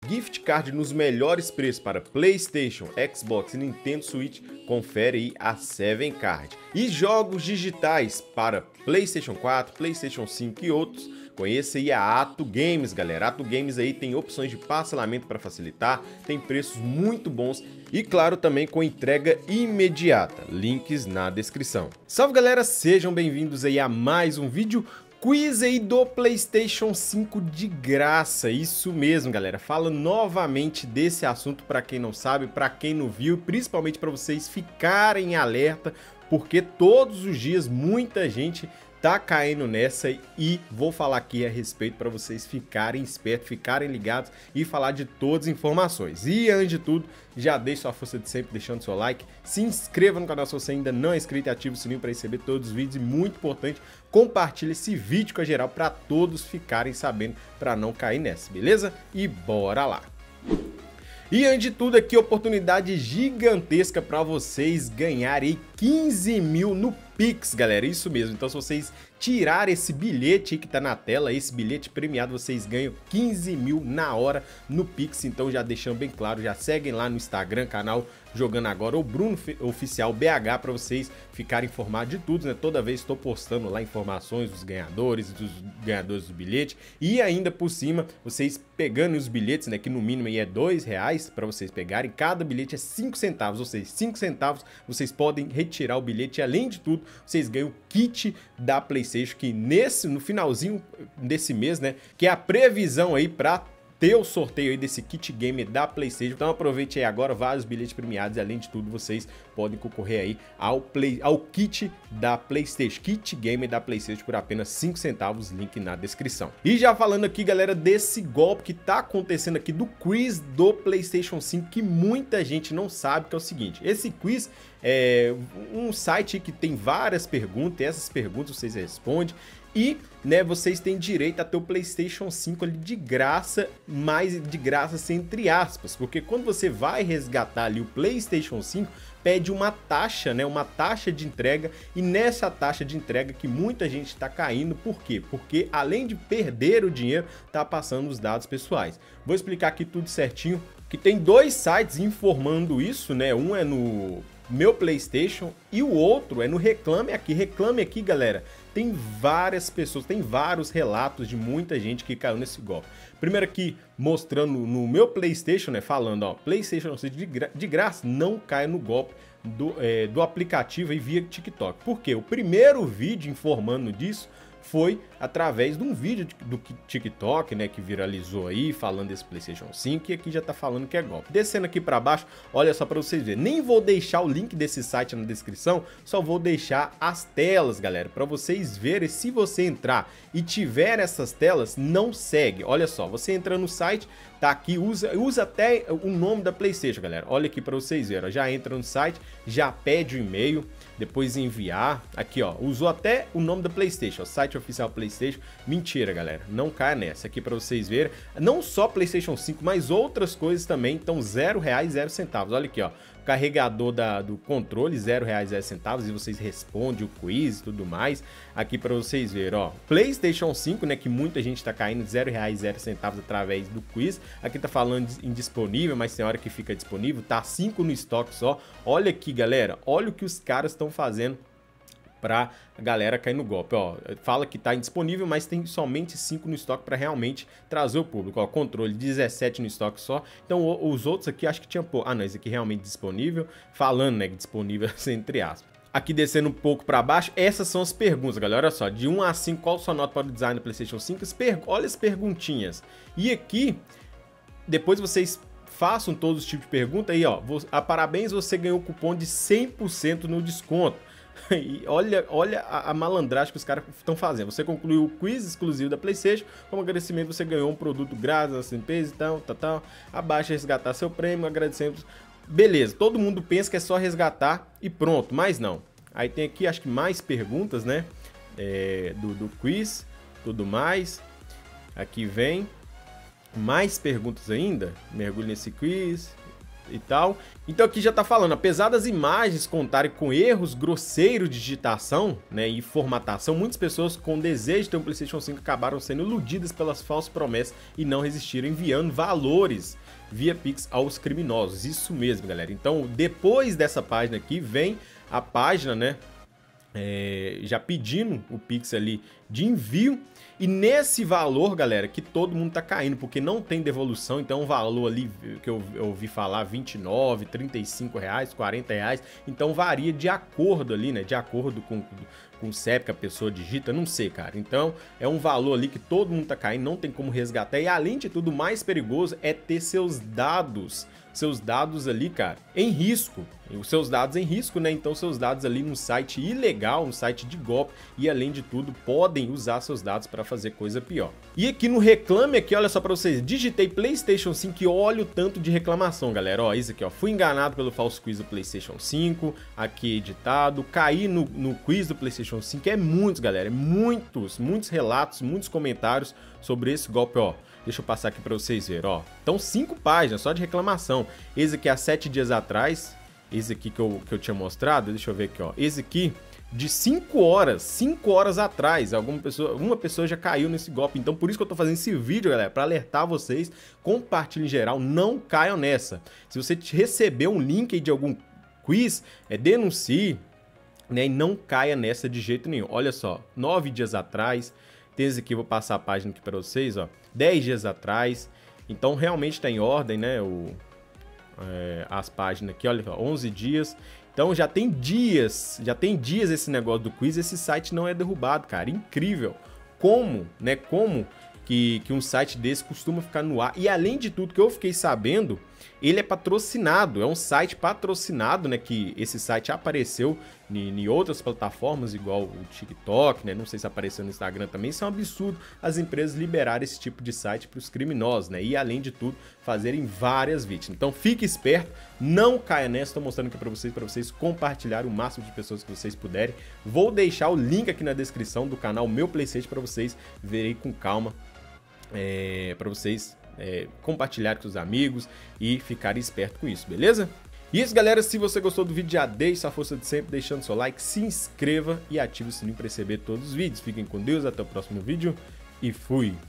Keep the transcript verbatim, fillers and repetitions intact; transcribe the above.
Gift card nos melhores preços para PlayStation, Xbox e Nintendo Switch, confere aí a Seven Card. E jogos digitais para PlayStation quatro, PlayStation cinco e outros, conheça aí a Ato Games, galera. Ato Games aí tem opções de parcelamento para facilitar, tem preços muito bons e claro também com entrega imediata. Links na descrição. Salve galera, sejam bem-vindos aí a mais um vídeo. Quiz aí do PlayStation cinco de graça, isso mesmo galera, fala novamente desse assunto para quem não sabe, para quem não viu, principalmente para vocês ficarem alerta, porque todos os dias muita gente tá caindo nessa e vou falar aqui a respeito para vocês ficarem espertos, ficarem ligados e falar de todas as informações. E antes de tudo, já deixe sua força de sempre deixando seu like, se inscreva no canal se você ainda não é inscrito e ative o sininho para receber todos os vídeos e muito importante, compartilhe esse vídeo com a geral para todos ficarem sabendo para não cair nessa, beleza? E bora lá! E antes de tudo aqui, oportunidade gigantesca para vocês ganharem quinze mil no Pix, galera, isso mesmo. Então se vocês tirarem esse bilhete que tá na tela, esse bilhete premiado, vocês ganham quinze mil na hora no Pix. Então já deixando bem claro, já seguem lá no Instagram, canal Jogando Agora, o Bruno Oficial B H, para vocês ficarem informados de tudo, né? Toda vez estou postando lá informações dos ganhadores, dos ganhadores do bilhete e ainda por cima, vocês pegando os bilhetes, né? Que no mínimo aí é dois reais para vocês pegarem, cada bilhete é cinco centavos, ou seja, cinco centavos vocês podem retirar o bilhete e além de tudo, vocês ganham o kit da PlayStation, que nesse, no finalzinho desse mês, né? Que é a previsão aí para ter o sorteio aí desse kit game da PlayStation. Então aproveite aí agora, vários bilhetes premiados e além de tudo vocês podem concorrer aí ao, play, ao kit da PlayStation, kit game da PlayStation por apenas cinco centavos, link na descrição. E já falando aqui galera desse golpe que tá acontecendo aqui do quiz do PlayStation cinco, que muita gente não sabe, que é o seguinte, esse quiz é um site que tem várias perguntas e essas perguntas vocês respondem e, né, vocês têm direito a ter o PlayStation cinco ali de graça, mas de graça entre aspas, porque quando você vai resgatar ali o PlayStation cinco, pede uma taxa, né, uma taxa de entrega e nessa taxa de entrega que muita gente está caindo, por quê? Porque além de perder o dinheiro, tá passando os dados pessoais. Vou explicar aqui tudo certinho, que tem dois sites informando isso, né, um é no Meu PlayStation e o outro é no Reclame Aqui. Reclame Aqui, galera, tem várias pessoas, tem vários relatos de muita gente que caiu nesse golpe. Primeiro aqui, mostrando no Meu PlayStation, né, falando, ó, PlayStation de, gra de graça, não cai no golpe do, é, do aplicativo aí via TikTok. Por quê? O primeiro vídeo informando disso foi através de um vídeo do TikTok, né, que viralizou aí, falando desse PlayStation cinco, e aqui já tá falando que é golpe. Descendo aqui para baixo, olha só para vocês verem, nem vou deixar o link desse site na descrição, só vou deixar as telas, galera, para vocês verem. Se você entrar e tiver essas telas, não segue. Olha só, você entra no site, tá aqui, usa, usa até o nome da PlayStation, galera. Olha aqui para vocês verem, ó, já entra no site, já pede o e-mail, depois enviar, aqui ó, usou até o nome da PlayStation, o site oficial PlayStation. Mentira, galera, não caia nessa. Aqui para vocês verem, não só PlayStation cinco, mas outras coisas também estão zero reais, zero centavos. Olha aqui ó, carregador da, do controle, zero reais, zero centavos, e vocês respondem o quiz e tudo mais. Aqui para vocês verem, ó, PlayStation cinco, né, que muita gente tá caindo, zero reais, zero centavos através do quiz. Aqui tá falando indisponível, mas tem hora que fica disponível, tá cinco no estoque só. Olha aqui, galera, olha o que os caras estão fazendo pra galera cair no golpe, ó, fala que tá indisponível, mas tem somente cinco no estoque para realmente trazer o público, ó, controle dezessete no estoque só, então os outros aqui acho que tinha, pô, ah não, esse aqui realmente disponível, falando, né, disponível entre aspas. Aqui descendo um pouco para baixo, essas são as perguntas, galera, olha só, de um a cinco, qual sua nota para o design do PlayStation cinco, olha as perguntinhas, e aqui, depois vocês façam todos os tipos de pergunta aí, ó, a parabéns, você ganhou o cupom de cem por cento no desconto. E olha, olha a, a malandragem que os caras estão fazendo. Você concluiu o quiz exclusivo da PlayStation. Como agradecimento, você ganhou um produto grátis da empresa e tal, tal, tal. Abaixa resgatar seu prêmio, agradecemos. Beleza, todo mundo pensa que é só resgatar e pronto, mas não. Aí tem aqui, acho que mais perguntas, né? É, do, do quiz, tudo mais. Aqui vem mais perguntas ainda. Mergulhe nesse quiz. e tal. Então aqui já tá falando, apesar das imagens contarem com erros grosseiros de digitação, né, e formatação, muitas pessoas com desejo de ter um PlayStation cinco acabaram sendo iludidas pelas falsas promessas e não resistiram, enviando valores via Pix aos criminosos. Isso mesmo, galera. Então, depois dessa página aqui, vem a página, né, é, já pedindo o Pix ali de envio. E nesse valor, galera, que todo mundo tá caindo, porque não tem devolução, então um valor ali que eu, eu ouvi falar, vinte e nove, trinta e cinco reais, quarenta reais, então varia de acordo ali, né, de acordo com, com o C E P que a pessoa digita, não sei, cara. Então é um valor ali que todo mundo tá caindo, não tem como resgatar, e além de tudo, o mais perigoso é ter seus dados, seus dados ali, cara, em risco, os seus dados em risco, né, então seus dados ali num site ilegal, um site de golpe, e além de tudo, podem usar seus dados para fazer coisa pior. E aqui no Reclame aqui, olha só para vocês, digitei PlayStation cinco e olha o tanto de reclamação, galera, ó, isso aqui, ó, fui enganado pelo falso quiz do PlayStation cinco, aqui editado, caí no, no quiz do PlayStation cinco, é muitos, galera, é muitos, muitos relatos, muitos comentários sobre esse golpe, ó. Deixa eu passar aqui para vocês verem, ó. Então, cinco páginas só de reclamação. Esse aqui há sete dias atrás, esse aqui que eu, que eu tinha mostrado, deixa eu ver aqui, ó. Esse aqui de cinco horas, cinco horas atrás, alguma pessoa, uma pessoa já caiu nesse golpe. Então, por isso que eu tô fazendo esse vídeo, galera, para alertar vocês. Compartilhe em geral, não caiam nessa. Se você receber um link aí de algum quiz, é, denuncie, né, e não caia nessa de jeito nenhum. Olha só, nove dias atrás, tem esse aqui, vou passar a página aqui para vocês, ó. dez dias atrás, então realmente está em ordem, né, o, é, as páginas aqui, olha, onze dias, então já tem dias, já tem dias esse negócio do quiz, esse site não é derrubado, cara, incrível, como, né, como que, que um site desse costuma ficar no ar, e além de tudo que eu fiquei sabendo, ele é patrocinado, é um site patrocinado, né, que esse site apareceu em outras plataformas, igual o TikTok, né, não sei se apareceu no Instagram também. Isso é um absurdo as empresas liberarem esse tipo de site para os criminosos, né, e além de tudo, fazerem várias vítimas. Então fique esperto, não caia nessa, estou mostrando aqui para vocês, para vocês compartilharem o máximo de pessoas que vocês puderem. Vou deixar o link aqui na descrição do canal Meu PlayStation para vocês verem com calma, é, para vocês É, compartilhar com os amigos e ficar esperto com isso, beleza? E isso, galera, se você gostou do vídeo, já deixe a força de sempre, deixando seu like, se inscreva e ative o sininho para receber todos os vídeos. Fiquem com Deus, até o próximo vídeo e fui!